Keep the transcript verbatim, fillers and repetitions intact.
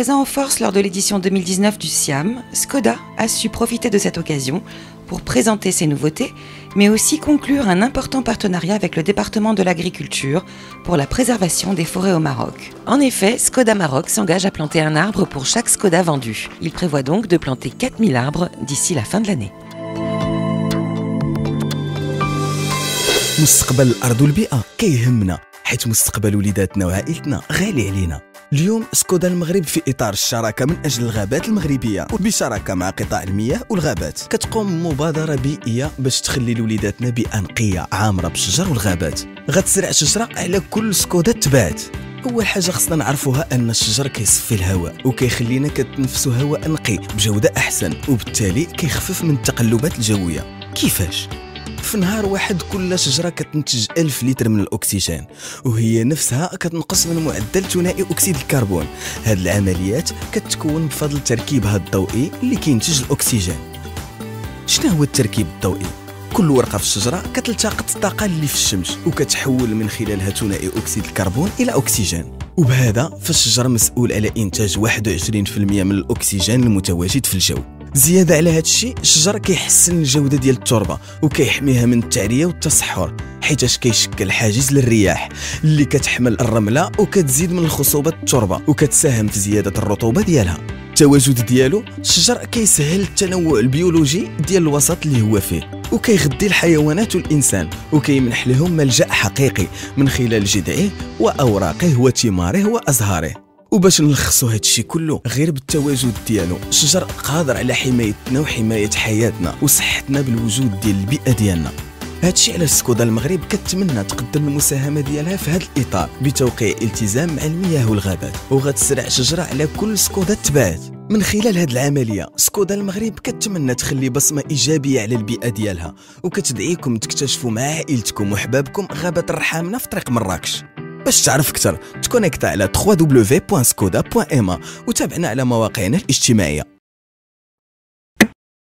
Présent en force lors de l'édition deux mille dix-neuf du SIAM, Skoda a su profiter de cette occasion pour présenter ses nouveautés, mais aussi conclure un important partenariat avec le département de l'agriculture pour la préservation des forêts au Maroc. En effet, Skoda Maroc s'engage à planter un arbre pour chaque Skoda vendu. Il prévoit donc de planter quatre mille arbres d'ici la fin de l'année. مستقبل الأرض والبيئة كيهمنا، حيث مستقبل وليداتنا وعائلتنا غالي علينا. اليوم سكودا المغرب في إطار الشراكة من أجل الغابات المغربية وبشراكة مع قطاع المياه والغابات كتقوم مبادرة بيئية باش تخلي لوليداتنا بيئة نقية عامرة بالشجر والغابات. غتزرع شجرة على كل سكودا تبات. أول حاجة خصنا نعرفوها أن الشجر كيصفي الهواء وكيخلينا كتنفسوا هواء نقي بجودة أحسن، وبالتالي كيخفف من التقلبات الجوية. كيفاش؟ في نهار واحد كل شجرة كتنتج ألف لتر من الأكسجين، وهي نفسها كتنقص من معدل ثنائي أكسيد الكربون. هاد العمليات كتكون بفضل تركيبها الضوئي اللي كينتج الأكسجين. شنو هو التركيب الضوئي؟ كل ورقة في الشجرة كتلتقط الطاقة اللي في الشمس وكتحول من خلالها ثنائي أكسيد الكربون إلى أكسجين، وبهذا فالشجر مسؤول على إنتاج واحد وعشرين بالمئة من الأكسجين المتواجد في الجو. زيادة على هذا الشيء الشجر كيحسن الجودة ديال التربة وكيحميها من التعرية والتصحر، حيتاش كيشكل حاجز للرياح اللي كتحمل الرملة وكتزيد من الخصوبة التربة وكتساهم في زيادة الرطوبة ديالها. التواجد ديالو الشجر كيسهل التنوع البيولوجي ديال الوسط اللي هو فيه، وكيغذي الحيوانات والإنسان وكيمنح لهم ملجأ حقيقي من خلال جذعه وأوراقه وثماره وأزهاره. وباش نلخصوا هادشي كله غير بالتواجد ديالو، الشجر قادر على حمايتنا وحماية حياتنا وصحتنا بالوجود ديال البيئة ديالنا. هادشي علاش سكودا المغرب كتمنى تقدم المساهمة ديالها في هذا الإطار بتوقيع التزام مع المياه والغابات، وغتزرع شجرة على كل سكودا تبات. من خلال هاد العملية سكودا المغرب كتمنى تخلي بصمة إيجابية على البيئة ديالها، وكتدعيكم تكتشفوا مع عائلتكم وحبابكم غابة الرحامنة في طريق مراكش. باش تعرف اكثر تكونيكتا على دبليو دبليو دبليو بوان سكودا بوان ام ا وتابعنا على مواقعنا الاجتماعيه.